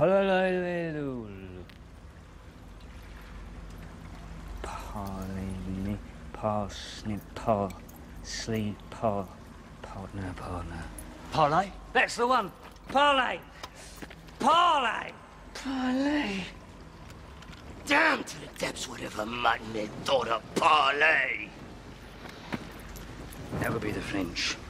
Parley, parsnip, parsley, partner. Parlay? That's the one. Parlay. Parlay. Parlay. Down to the depths whatever mutton they thought of parlay. That would be the French.